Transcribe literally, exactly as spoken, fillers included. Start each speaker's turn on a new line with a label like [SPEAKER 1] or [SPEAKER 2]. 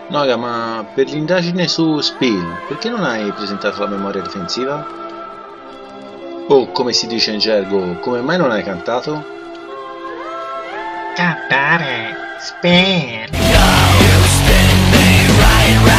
[SPEAKER 1] Noga, ma per l'indagine su Spill, perché non hai presentato la memoria difensiva? O, come si dice in gergo, come mai non hai cantato?
[SPEAKER 2] Cantare! Spin!
[SPEAKER 3] You spin me right round.